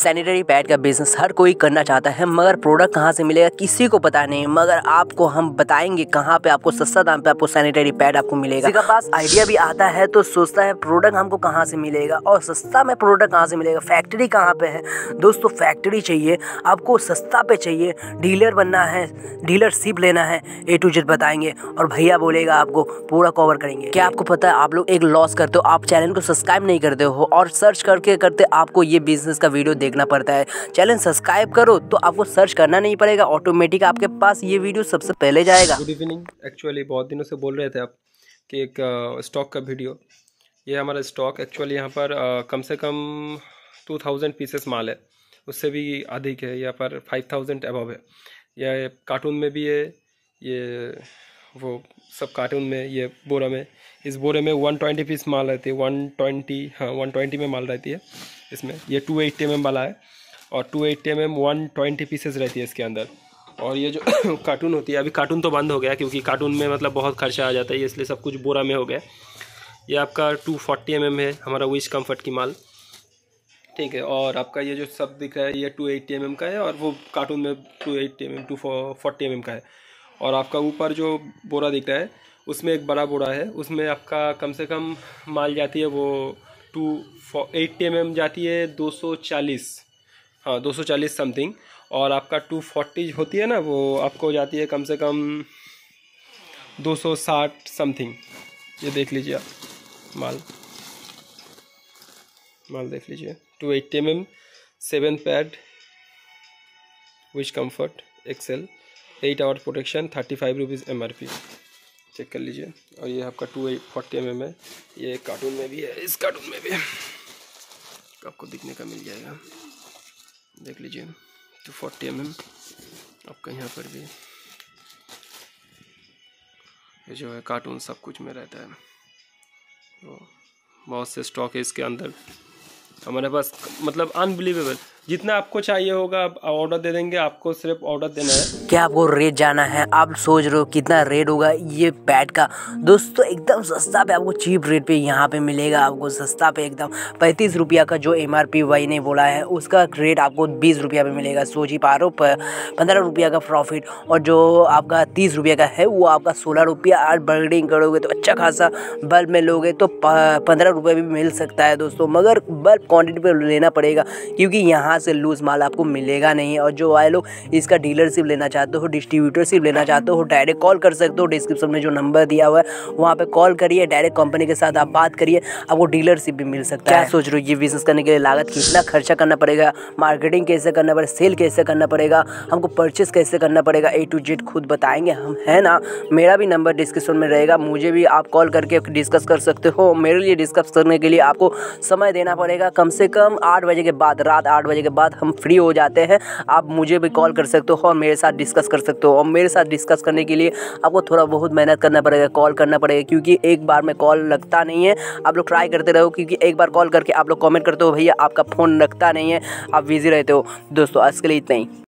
Sanitary pad का business हर कोई करना चाहता है, मगर प्रोडक्ट कहाँ से मिलेगा किसी को पता नहीं। मगर आपको हम बताएंगे कहाँ पे आपको सस्ता दाम पे आपको सैनिटरी पैड आपको मिलेगा। किसी का पास आइडिया भी आता है तो सोचता है प्रोडक्ट हमको कहाँ से मिलेगा और सस्ता में प्रोडक्ट कहाँ से मिलेगा, फैक्ट्री कहाँ पे है। दोस्तों फैक्ट्री चाहिए आपको, सस्ता पे चाहिए, डीलर बनना है, डीलरशिप लेना है, A to Z बताएंगे और भैया बोलेगा आपको पूरा कवर करेंगे। क्या आपको पता है आप लोग एक लॉस करते हो, आप चैनल को सब्सक्राइब नहीं करते हो और सर्च करते आपको ये बिजनेस का वीडियो देखना पड़ता है। चैनल सब्सक्राइब करो तो आपको सर्च करना नहीं पड़ेगा, ऑटोमेटिक आपके पास ये वीडियो सबसे पहले जाएगा। Good evening. एक्चुअली बहुत दिनों से बोल रहे थे आप कि एक स्टॉक का वीडियो, ये हमारा स्टॉक एक्चुअली यहाँ पर कम से कम 2000 पीसेस माल है, उससे भी अधिक है। यहाँ पर 5000 अबव है। यह कार्टून में भी है, ये वो सब कार्टून में, ये बोरा में, इस बोरे में 120 पीस माल रहती है। 120 में माल रहती है इसमें। ये 280 mm वाला है और 280 mm 120 पीसेस रहती है इसके अंदर। और ये जो कार्टून होती है, अभी कार्टून तो बंद हो गया क्योंकि कार्टून में मतलब बहुत खर्चा आ जाता है, इसलिए सब कुछ बोरा में हो गया। ये आपका 240 mm है हमारा विश कंफर्ट की माल, ठीक है। और आपका ये जो सब दिख रहा है ये 280 mm का है और वो कार्टून में 280 mm 240 mm का है। और आपका ऊपर जो बोरा दिख रहा है उसमें एक बड़ा बोरा है, उसमें आपका कम से कम माल जाती है वो 280 mm जाती है 240, हाँ 240 समथिंग। और आपका 240 होती है ना, वो आपको जाती है कम से कम 260 समथिंग। ये देख लीजिए आप माल देख लीजिए। 280 mm 7 pad wish comfort excel 8 hour protection 35 rupees MRP, check कर लीजिए। और ये आपका 240 mm है, ये कार्टून में भी है, इस कार्टून में भी आपको दिखने का मिल जाएगा, देख लीजिए। 240 mm आपका यहाँ पर भी ये जो है कार्टून सब कुछ में रहता है। तो बहुत से स्टॉक है इसके अंदर हमारे पास, मतलब अनबिलीवेबल। जितना आपको चाहिए होगा आप ऑर्डर दे देंगे, आपको सिर्फ ऑर्डर देना है। क्या आपको रेट जाना है? आप सोच रहे हो कितना रेट होगा ये पैड का? दोस्तों एकदम सस्ता पे आपको चीप रेट पे यहाँ पे मिलेगा, आपको सस्ता पे एकदम 35 रुपया का जो MRP भाई ने बोला है उसका रेट आपको 20 रुपया पे मिलेगा। सोच ही पा रहे हो 15 रुपया का प्रॉफिट, और जो आपका 30 रुपया का है वो आपका 16 रुपया। और बर्गेनिंग करोगे तो अच्छा खासा बल्ब में लोगे तो 15 रुपये भी मिल सकता है दोस्तों, मगर बल्ब क्वान्टिटी पर लेना पड़ेगा क्योंकि यहाँ से लूज माल आपको मिलेगा नहीं। और जो आए लोग इसका डीलरशिप लेना चाहते हो, डिस्ट्रीब्यूटरशिप लेना चाहते हो, डायरेक्ट कॉल कर सकते हो। डिस्क्रिप्शन में जो नंबर दिया हुआ है वहाँ पे कॉल करिए, डायरेक्ट कंपनी के साथ आप बात करिए, आपको डीलरशिप भी मिल सकता है। क्या सोच रहे हो ये बिजनेस करने के लिए लागत कितना खर्चा करना पड़ेगा, मार्केटिंग कैसे करना पड़ेगा, सेल कैसे करना पड़ेगा, हमको परचेस कैसे करना पड़ेगा, A to Z खुद बताएंगे हम, है ना। मेरा भी नंबर डिस्क्रिप्शन में रहेगा, मुझे भी आप कॉल करके डिस्कस कर सकते हो। मेरे लिए डिस्कस करने के लिए आपको समय देना पड़ेगा, कम से कम 8 बजे के बाद, रात 8 बजे के बाद हम फ्री हो जाते हैं। आप मुझे भी कॉल कर सकते हो और मेरे साथ डिस्कस कर सकते हो। और मेरे साथ डिस्कस करने के लिए आपको थोड़ा बहुत मेहनत करना पड़ेगा, कॉल करना पड़ेगा, क्योंकि एक बार में कॉल लगता नहीं है। आप लोग ट्राई करते रहो, क्योंकि एक बार कॉल करके आप लोग कमेंट करते हो भैया आपका फ़ोन लगता नहीं है, आप बिजी रहते हो। दोस्तों आज के लिए इतना ही।